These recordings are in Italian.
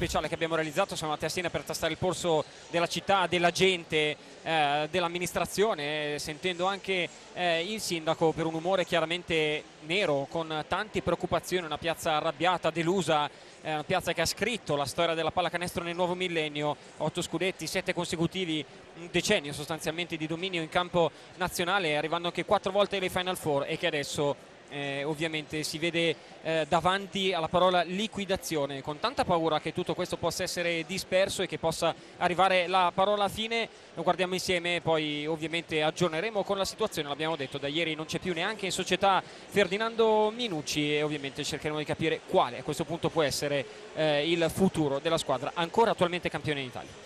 speciale che abbiamo realizzato. Siamo andati a Siena per tastare il polso della città, della gente, dell'amministrazione, sentendo anche il sindaco per un umore chiaramente nero, con tante preoccupazioni, una piazza arrabbiata, delusa, una piazza che ha scritto la storia della pallacanestro nel nuovo millennio. 8 scudetti, 7 consecutivi, un decennio sostanzialmente di dominio in campo nazionale, arrivando anche 4 volte alle Final Four, e che adesso ovviamente si vede davanti alla parola liquidazione, con tanta paura che tutto questo possa essere disperso e che possa arrivare la parola fine. Lo guardiamo insieme, poi ovviamente aggiorneremo con la situazione. L'abbiamo detto, da ieri non c'è più neanche in società Ferdinando Minucci, e ovviamente cercheremo di capire quale a questo punto può essere il futuro della squadra ancora attualmente campione in Italia.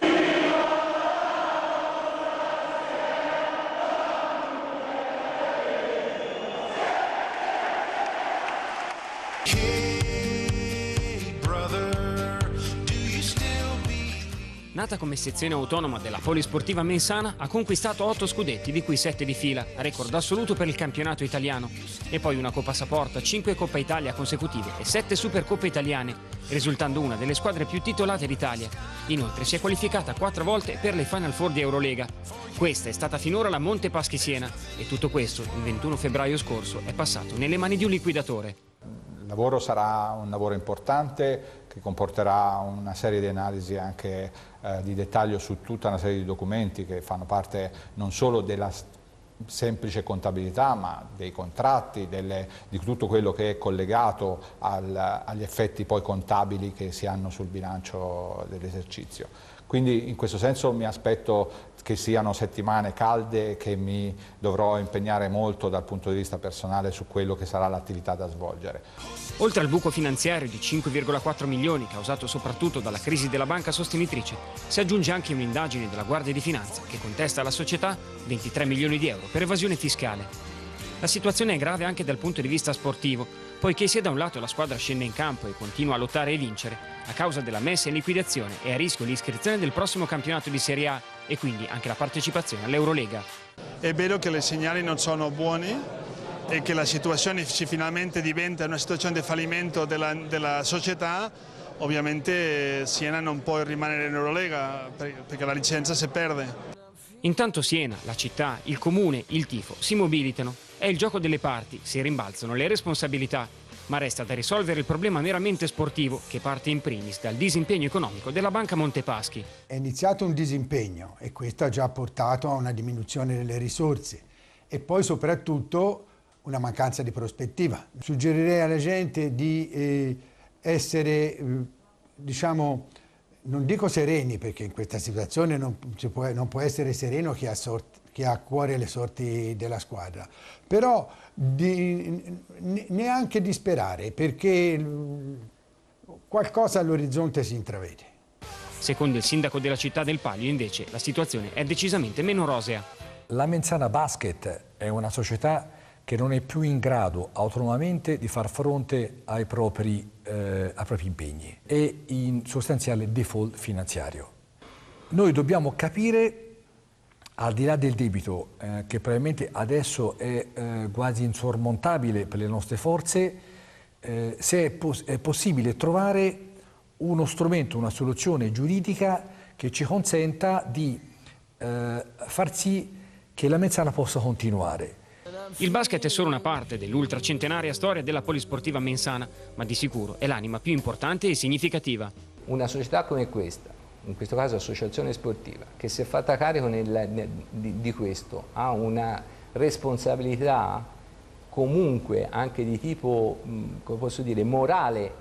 Nata come sezione autonoma della Polisportiva Mensana, ha conquistato 8 scudetti, di cui 7 di fila, record assoluto per il campionato italiano, e poi una Coppa Saporta, 5 Coppa Italia consecutive e 7 Supercoppe italiane, risultando una delle squadre più titolate d'Italia. Inoltre si è qualificata 4 volte per le Final Four di Eurolega. Questa è stata finora la Montepaschi Siena, e tutto questo, il 21 febbraio scorso, è passato nelle mani di un liquidatore. Il lavoro sarà un lavoro importante che comporterà una serie di analisi anche di dettaglio su tutta una serie di documenti che fanno parte non solo della semplice contabilità, ma dei contratti, di tutto quello che è collegato agli effetti poi contabili che si hanno sul bilancio dell'esercizio. Quindi in questo senso mi aspetto che siano settimane calde, che mi dovrò impegnare molto dal punto di vista personale su quello che sarà l'attività da svolgere. Oltre al buco finanziario di 5,4 milioni causato soprattutto dalla crisi della banca sostenitrice, si aggiunge anche un'indagine della Guardia di Finanza che contesta alla società 23 milioni di euro per evasione fiscale. La situazione è grave anche dal punto di vista sportivo, poiché se da un lato la squadra scende in campo e continua a lottare e vincere, a causa della messa in liquidazione è a rischio l'iscrizione del prossimo campionato di Serie A e quindi anche la partecipazione all'Eurolega. È vero che i segnali non sono buoni e che la situazione finalmente diventa una situazione di fallimento della società. Ovviamente Siena non può rimanere in Eurolega perché la licenza si perde. Intanto Siena, la città, il comune, il tifo si mobilitano. È il gioco delle parti, si rimbalzano le responsabilità, ma resta da risolvere il problema meramente sportivo che parte in primis dal disimpegno economico della Banca Montepaschi. È iniziato un disimpegno e questo ha già portato a una diminuzione delle risorse e poi soprattutto una mancanza di prospettiva. Suggerirei alla gente di essere, diciamo, non dico sereni, perché in questa situazione non può essere sereno chi ha a cuore le sorti della squadra, però neanche disperare, perché qualcosa all'orizzonte si intravede. Secondo il sindaco della città del Palio, invece, la situazione è decisamente meno rosea. La Mensana Basket è una società che non è più in autonomamente di far fronte ai propri impegni. È in sostanziale default finanziario. Noi dobbiamo capire, al di là del debito, che probabilmente adesso è quasi insormontabile per le nostre forze, se è possibile trovare uno strumento, una soluzione giuridica che ci consenta di far sì che la Mensana possa continuare. Il basket è solo una parte dell'ultracentenaria storia della Polisportiva Mensana, ma di sicuro è l'anima più importante e significativa. Una società come questa, in questo caso associazione sportiva, che si è fatta carico di questo, ha una responsabilità comunque anche di tipo, come posso dire, morale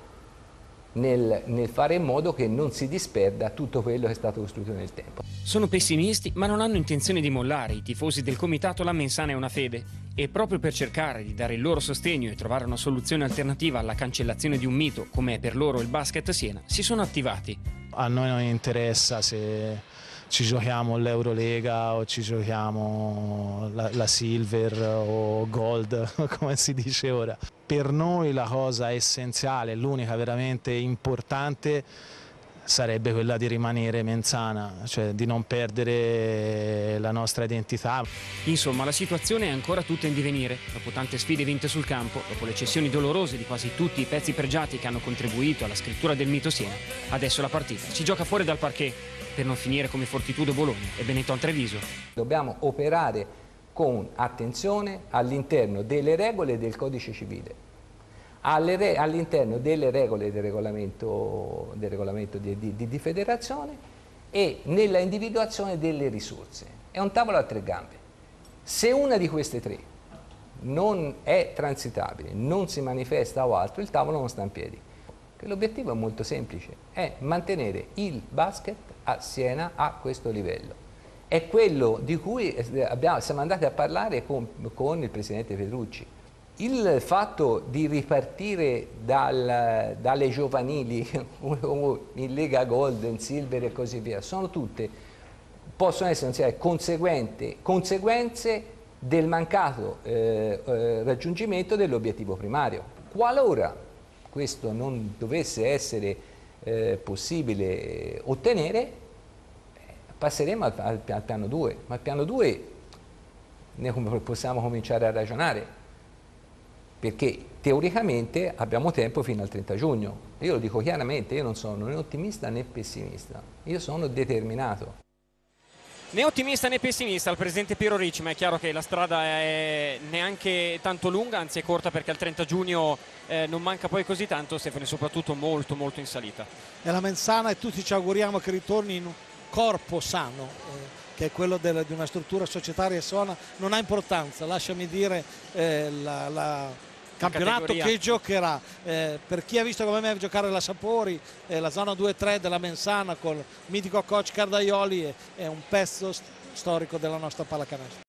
nel fare in modo che non si disperda tutto quello che è stato costruito nel tempo. Sono pessimisti, ma non hanno intenzione di mollare. I tifosi del comitato La Mensana è una fede, e proprio per cercare di dare il loro sostegno e trovare una soluzione alternativa alla cancellazione di un mito, come è per loro il basket Siena, si sono attivati. A noi non interessa se ci giochiamo l'Eurolega o ci giochiamo la Silver o Gold, come si dice ora. Per noi la cosa essenziale, l'unica veramente importante, sarebbe quella di rimanere Menzana, cioè di non perdere la nostra identità. Insomma, la situazione è ancora tutta in divenire. Dopo tante sfide vinte sul campo, dopo le cessioni dolorose di quasi tutti i pezzi pregiati che hanno contribuito alla scrittura del mito Siena, adesso la partita si gioca fuori dal parquet per non finire come Fortitudo Bologna e Benetton Treviso. Dobbiamo operare con attenzione all'interno delle regole del codice civile, all'interno delle regole del regolamento di federazione e nella individuazione delle risorse. È un tavolo a tre gambe. Se una di queste tre non è transitabile, non si manifesta o altro, il tavolo non sta in piedi. L'obiettivo è molto semplice, è mantenere il basket a Siena a questo livello. È quello di cui siamo andati a parlare con il presidente Petrucci. Il fatto di ripartire dalle giovanili in Lega Gold, in Silver e così via, possono essere conseguenze del mancato raggiungimento dell'obiettivo primario. Qualora questo non dovesse essere possibile ottenere, passeremo al piano 2, ma al piano 2 ne possiamo cominciare a ragionare, perché teoricamente abbiamo tempo fino al 30 giugno. Io lo dico chiaramente, io non sono né ottimista né pessimista, io sono determinato. Né ottimista né pessimista il presidente Piero Ricci, ma è chiaro che la strada è neanche tanto lunga, anzi è corta, perché al 30 giugno non manca poi così tanto, Stefano, soprattutto molto molto in salita. È la Menzana e tutti ci auguriamo che ritorni in un corpo sano, che è quello di una struttura societaria sana. Non ha importanza, lasciami dire, la campionato che giocherà. Per chi ha visto come me giocare la Sapori, la zona 2-3 della Menzana col mitico coach Cardaioli è un pezzo storico della nostra pallacanestro.